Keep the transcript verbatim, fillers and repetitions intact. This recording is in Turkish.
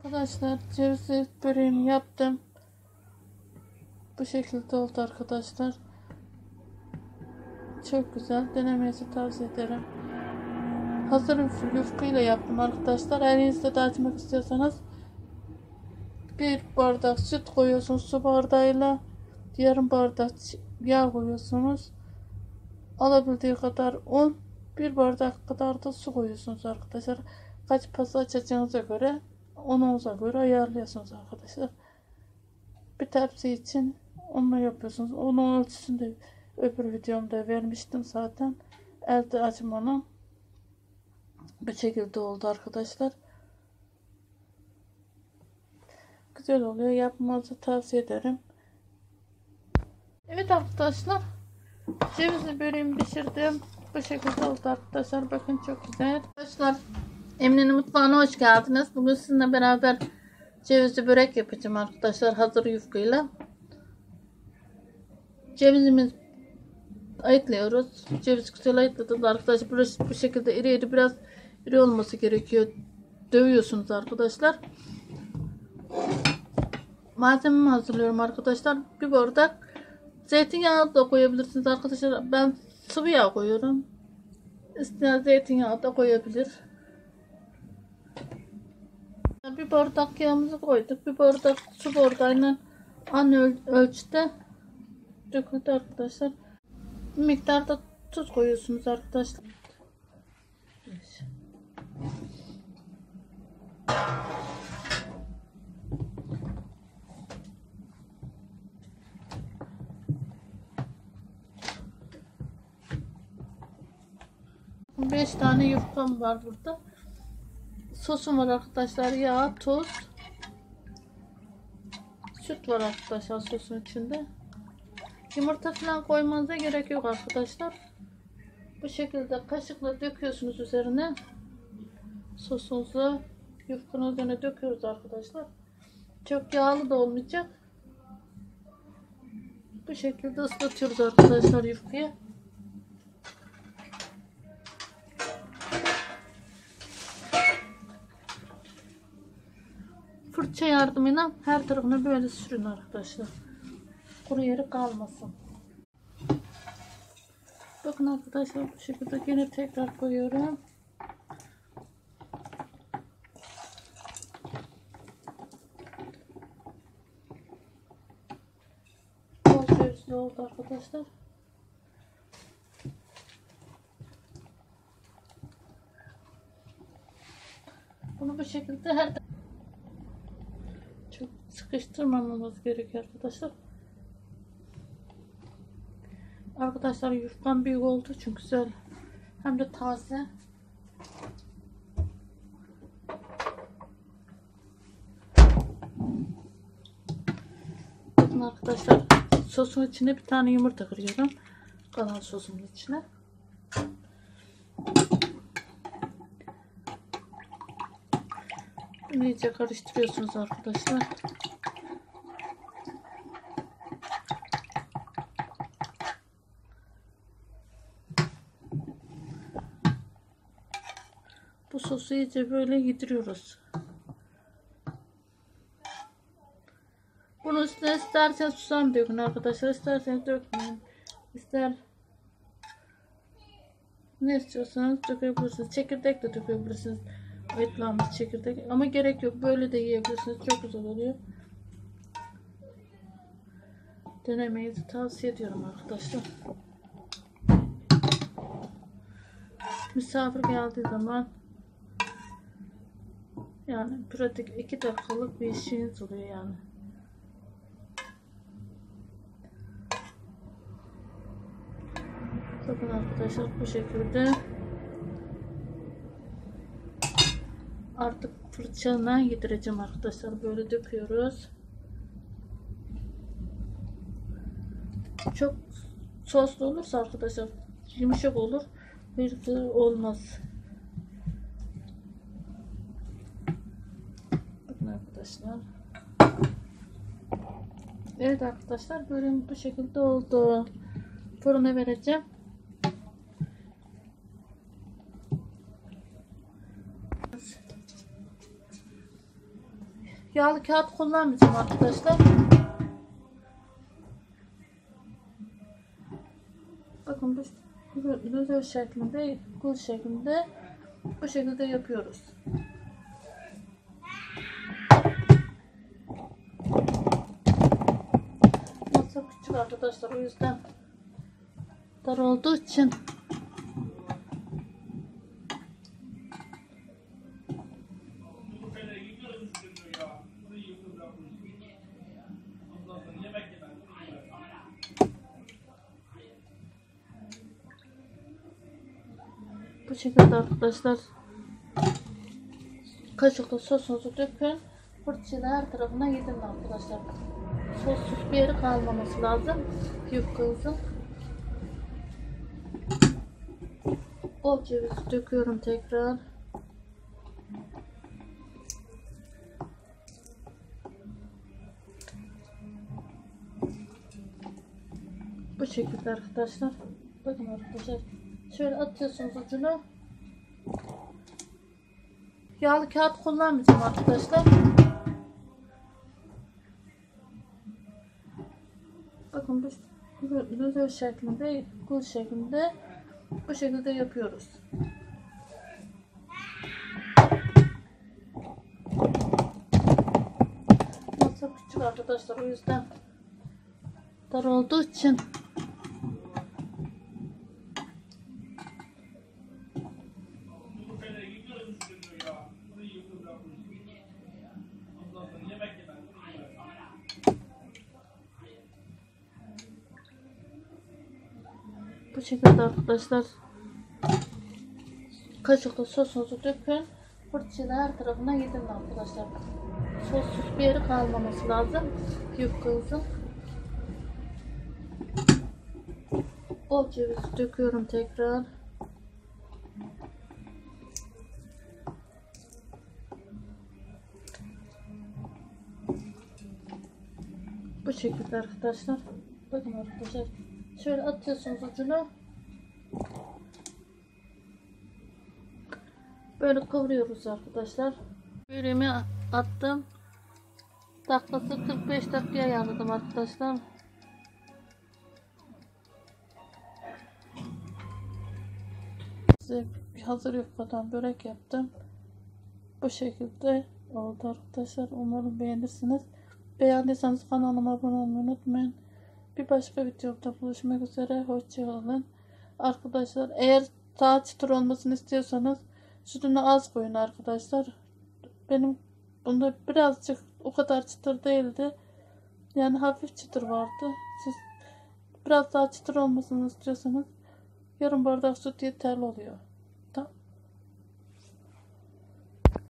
Arkadaşlar cevizi böreğimi yaptım. Bu şekilde oldu arkadaşlar. Çok güzel. Denemenizi tavsiye ederim. Hazır yufkayla yaptım arkadaşlar. Elinizde de açmak istiyorsanız bir bardak süt koyuyorsunuz su bardağıyla. Yarım bardak yağ koyuyorsunuz. Alabildiği kadar un. Bir bardak kadar da su koyuyorsunuz arkadaşlar. Kaç pasta açacağınıza göre, ununuza göre ayarlıyorsunuz arkadaşlar. Bir tepsi için onu yapıyorsunuz. Onun ölçüsünü de öbür videomda vermiştim zaten. Elde açmanın bu şekilde oldu arkadaşlar. Güzel oluyor. Yapmanızı tavsiye ederim. Evet arkadaşlar. Cevizli böreğimi pişirdim. Bu şekilde oldu arkadaşlar. Bakın çok güzel. Arkadaşlar Emine'nin mutfağına hoş geldiniz. Bugün sizinle beraber cevizli börek yapacağım arkadaşlar. Hazır yufkayla. Cevizimizi ayıtlıyoruz. Ceviz güzel ayıtladık arkadaşlar. Bu şekilde iri iri, biraz iri olması gerekiyor. Dövüyorsunuz arkadaşlar. Malzememi hazırlıyorum arkadaşlar. Bir bardak zeytinyağı da koyabilirsiniz arkadaşlar. Ben sıvı yağ koyuyorum. İsteyen zeytinyağı da koyabilir. Bir bardak yağımızı koyduk. Bir bardak su bardağıyla aynı ölçüde döküldü arkadaşlar. Bir miktarda tuz koyuyorsunuz arkadaşlar. beş tane yufkam var burada. Sosum var arkadaşlar. Yağ, tuz, süt var arkadaşlar sosun içinde. Yumurta falan koymanıza gerek yok arkadaşlar. Bu şekilde kaşıkla döküyorsunuz üzerine. Sosunuzu yufkanın üzerine döküyoruz arkadaşlar. Çok yağlı da olmayacak. Bu şekilde ıslatıyoruz arkadaşlar yufkayı. Fırça yardımıyla her tarafına böyle sürün arkadaşlar. Kuru yeri kalmasın. Bakın arkadaşlar bu şekilde yine tekrar koyuyorum. Bol cevizli oldu arkadaşlar. Bunu bu şekilde her çok sıkıştırmamamız gerekiyor arkadaşlar. Arkadaşlar yufkam büyük oldu çünkü güzel hem de taze. Bakın arkadaşlar sosun içine bir tane yumurta kırıyorum. Kalan sosumun içine. Bunu iyice karıştırıyorsunuz arkadaşlar. Bu sosu iyice böyle yediriyoruz. Bunu üstüne isterseniz susam dökün arkadaşlar. İsterseniz dökmeyin. İster ne istiyorsanız dökebilirsiniz. Çekirdek de dökebilirsiniz. Ayıtlanmış çekirdek. Ama gerek yok. Böyle de yiyebilirsiniz. Çok güzel oluyor. Denemeyi tavsiye ediyorum arkadaşlar. Misafir geldiği zaman yani pratik iki dakikalık bir işiniz oluyor yani. Bakın arkadaşlar bu şekilde artık fırçayla yedireceğim arkadaşlar. Böyle döküyoruz. Çok soslu olursa arkadaşlar yumuşak olur. Bir olmaz. Bakın arkadaşlar. Evet arkadaşlar böreğim bu şekilde oldu. Fırına vereceğim. Yağlı kağıt kullanmayacağım arkadaşlar. Bakın bu güzel şeklinde, kul şeklinde bu şekilde yapıyoruz. Masa küçük arkadaşlar, o yüzden dar olduğu için bu şekilde arkadaşlar, kaşıkla sosunuzu dökün, fırçayla her tarafına yedirin arkadaşlar. Sossuz bir yeri kalmaması lazım yufkanızın. O cevizi döküyorum tekrar. Bu şekilde arkadaşlar. Bakın arkadaşlar, şöyle atıyorsunuz ucunu. Yağlı kağıt kullanmayacağım arkadaşlar. Bakın bu güzel şeklinde, kul şeklinde bu şekilde yapıyoruz. Masa küçük arkadaşlar, o yüzden dar olduğu için bu şekilde arkadaşlar, kaşıkla sosunuzu dökün, fırçayla her tarafına yedirin arkadaşlar. Sossuz bir yeri kalmaması lazım yufkanızın. O cevizi döküyorum tekrar. Bu şekilde arkadaşlar. Bakın arkadaşlar, şöyle atıyorsunuz ucunu. Böyle kıvırıyoruz arkadaşlar. Böreğimi attım. Dakikası kırk beş dakikaya ayarladım arkadaşlar. Size hazır yufkadan börek yaptım. Bu şekilde oldu arkadaşlar. Umarım beğenirsiniz. Beğendiyseniz kanalıma abone olmayı unutmayın. Bir başka videomda buluşmak üzere. Hoşçakalın. Arkadaşlar, eğer daha çıtır olmasını istiyorsanız sütünü az koyun arkadaşlar. Benim bunda birazcık o kadar çıtır değildi. Yani hafif çıtır vardı. Siz biraz daha çıtır olmasını istiyorsanız yarım bardak süt yeterli oluyor.